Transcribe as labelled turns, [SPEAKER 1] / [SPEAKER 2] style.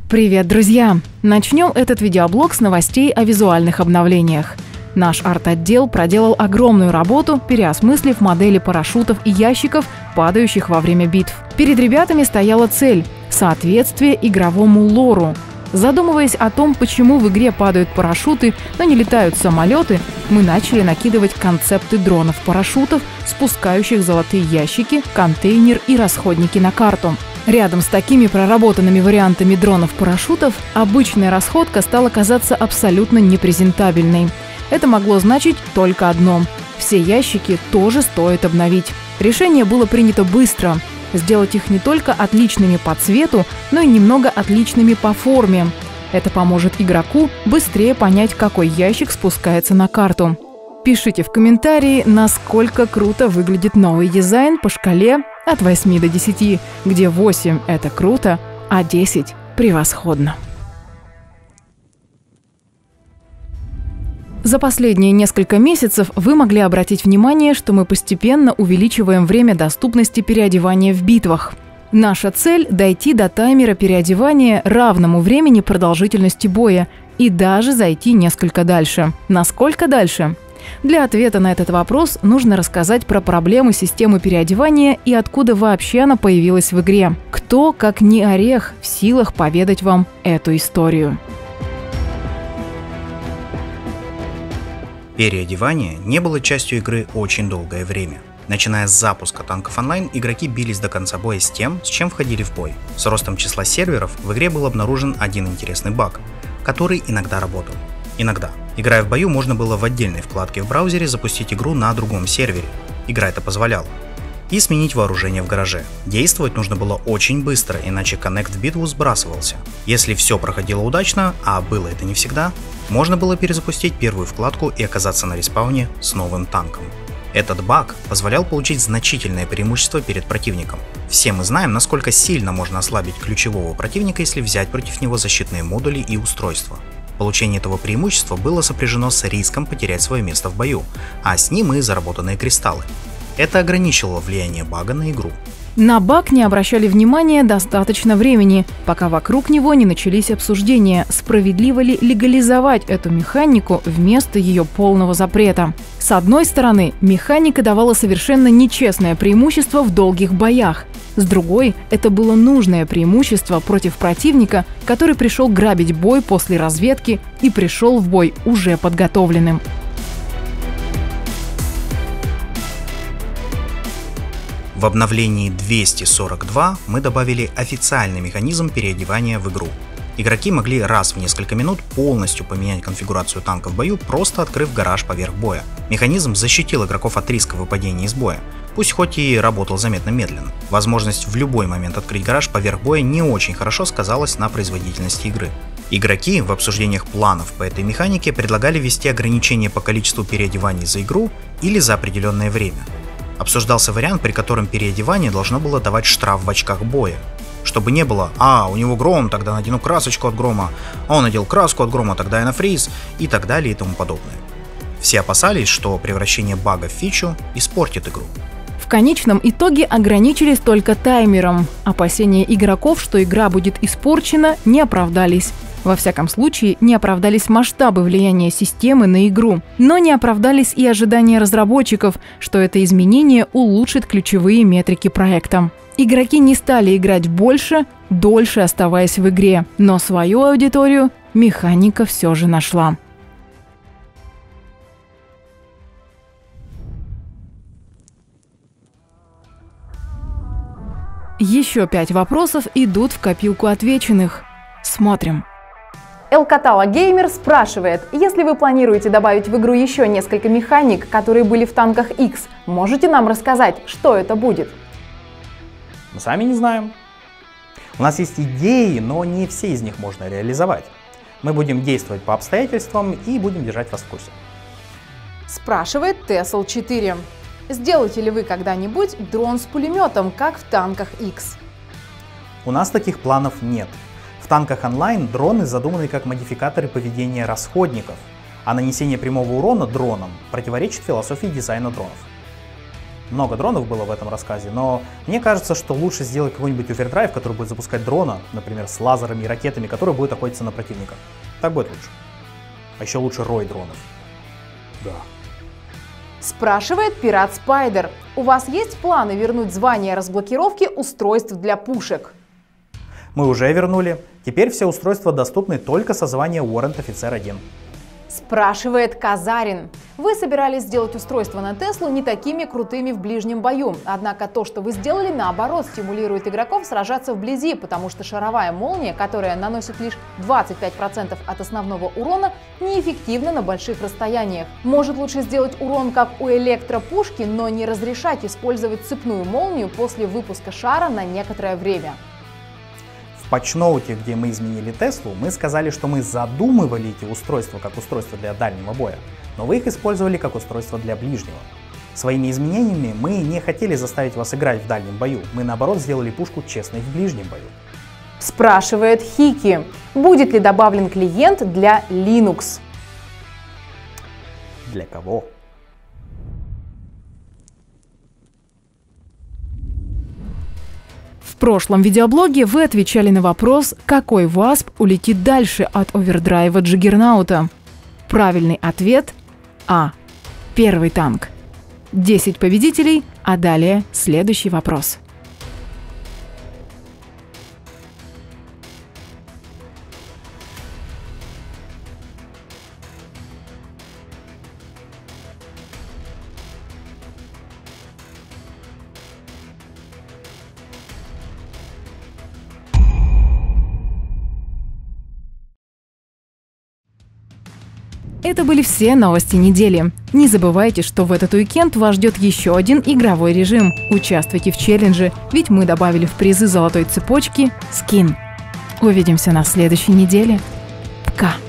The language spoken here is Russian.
[SPEAKER 1] Привет, друзья! Начнем этот видеоблог с новостей о визуальных обновлениях. Наш арт-отдел проделал огромную работу, переосмыслив модели парашютов и ящиков, падающих во время битв. Перед ребятами стояла цель – соответствие игровому лору. Задумываясь о том, почему в игре падают парашюты, но не летают самолеты, мы начали накидывать концепты дронов-парашютов, спускающих золотые ящики, контейнер и расходники на карту. Рядом с такими проработанными вариантами дронов-парашютов обычная расходка стала казаться абсолютно непрезентабельной. Это могло значить только одно – все ящики тоже стоит обновить. Решение было принято быстро – сделать их не только отличными по цвету, но и немного отличными по форме. Это поможет игроку быстрее понять, какой ящик спускается на карту. Пишите в комментарии, насколько круто выглядит новый дизайн по шкале от 8 до 10, где 8 – это круто, а 10 – превосходно. За последние несколько месяцев вы могли обратить внимание, что мы постепенно увеличиваем время доступности переодевания в битвах. Наша цель – дойти до таймера переодевания равному времени продолжительности боя и даже зайти несколько дальше. Насколько дальше? Для ответа на этот вопрос нужно рассказать про проблему системы переодевания и откуда вообще она появилась в игре. Кто, как не Орех, в силах поведать вам эту историю?
[SPEAKER 2] Переодевание не было частью игры очень долгое время. Начиная с запуска танков онлайн, игроки бились до конца боя с тем, с чем входили в бой. С ростом числа серверов в игре был обнаружен один интересный баг, который иногда работал. Иногда. Играя в бою, можно было в отдельной вкладке в браузере запустить игру на другом сервере. Игра это позволяла. И сменить вооружение в гараже. Действовать нужно было очень быстро, иначе коннект в битву сбрасывался. Если все проходило удачно, а было это не всегда, можно было перезапустить первую вкладку и оказаться на респауне с новым танком. Этот баг позволял получить значительное преимущество перед противником. Все мы знаем, насколько сильно можно ослабить ключевого противника, если взять против него защитные модули и устройства. Получение этого преимущества было сопряжено с риском потерять свое место в бою, а с ним и заработанные кристаллы. Это ограничивало влияние бага на игру.
[SPEAKER 1] На баг не обращали внимания достаточно времени, пока вокруг него не начались обсуждения, справедливо ли легализовать эту механику вместо ее полного запрета. С одной стороны, механика давала совершенно нечестное преимущество в долгих боях. С другой, это было нужное преимущество против противника, который пришел грабить бой после разведки и пришел в бой уже подготовленным.
[SPEAKER 2] В обновлении 242 мы добавили официальный механизм переодевания в игру. Игроки могли раз в несколько минут полностью поменять конфигурацию танка в бою, просто открыв гараж поверх боя. Механизм защитил игроков от риска выпадения из боя, пусть хоть и работал заметно медленно. Возможность в любой момент открыть гараж поверх боя не очень хорошо сказалась на производительности игры. Игроки в обсуждениях планов по этой механике предлагали ввести ограничения по количеству переодеваний за игру или за определенное время. Обсуждался вариант, при котором переодевание должно было давать штраф в очках боя. Чтобы не было у него гром, тогда надену красочку от грома, а он надел краску от грома, тогда я на фриз, и так далее и тому подобное. Все опасались, что превращение бага в фичу испортит игру.
[SPEAKER 1] В конечном итоге ограничились только таймером. Опасения игроков, что игра будет испорчена, не оправдались. Во всяком случае, не оправдались масштабы влияния системы на игру. Но не оправдались и ожидания разработчиков, что это изменение улучшит ключевые метрики проекта. Игроки не стали играть больше, дольше оставаясь в игре, но свою аудиторию механика все же нашла. Еще 5 вопросов идут в копилку отвеченных. Смотрим.
[SPEAKER 3] Элкатала Геймер спрашивает, если вы планируете добавить в игру еще несколько механик, которые были в танках X, можете нам рассказать, что это будет?
[SPEAKER 4] Мы сами не знаем. У нас есть идеи, но не все из них можно реализовать. Мы будем действовать по обстоятельствам и будем держать вас в курсе.
[SPEAKER 3] Спрашивает Tesla4. Сделаете ли вы когда-нибудь дрон с пулеметом, как в танках X?
[SPEAKER 4] У нас таких планов нет. В танках онлайн дроны задуманы как модификаторы поведения расходников, а нанесение прямого урона дроном противоречит философии дизайна дронов. Много дронов было в этом рассказе, но мне кажется, что лучше сделать какой-нибудь овердрайв, который будет запускать дрона, например, с лазерами и ракетами, который будет охотиться на противника. Так будет лучше. А еще лучше рой дронов. Да.
[SPEAKER 3] Спрашивает пират Спайдер. У вас есть планы вернуть звание разблокировки устройств для пушек?
[SPEAKER 4] Мы уже вернули. Теперь все устройства доступны только со звания Warrant Офицер 1.
[SPEAKER 3] Спрашивает Казарин. Вы собирались сделать устройства на Теслу не такими крутыми в ближнем бою. Однако то, что вы сделали, наоборот, стимулирует игроков сражаться вблизи, потому что шаровая молния, которая наносит лишь 25% от основного урона, неэффективна на больших расстояниях. Может, лучше сделать урон как у электропушки, но не разрешать использовать цепную молнию после выпуска шара на некоторое время.
[SPEAKER 4] В патчноуте, где мы изменили Теслу, мы сказали, что мы задумывали эти устройства как устройства для дальнего боя, но вы их использовали как устройства для ближнего. Своими изменениями мы не хотели заставить вас играть в дальнем бою, мы наоборот сделали пушку честной в ближнем бою.
[SPEAKER 3] Спрашивает Хики. Будет ли добавлен клиент для Linux?
[SPEAKER 4] Для кого?
[SPEAKER 1] В прошлом видеоблоге вы отвечали на вопрос, какой ВАСП улетит дальше от овердрайва Джаггернаута. Правильный ответ – А. Первый танк. 10 победителей, а далее следующий вопрос. Это были все новости недели. Не забывайте, что в этот уикенд вас ждет еще один игровой режим. Участвуйте в челлендже, ведь мы добавили в призы золотой цепочки скин. Увидимся на следующей неделе. Пока!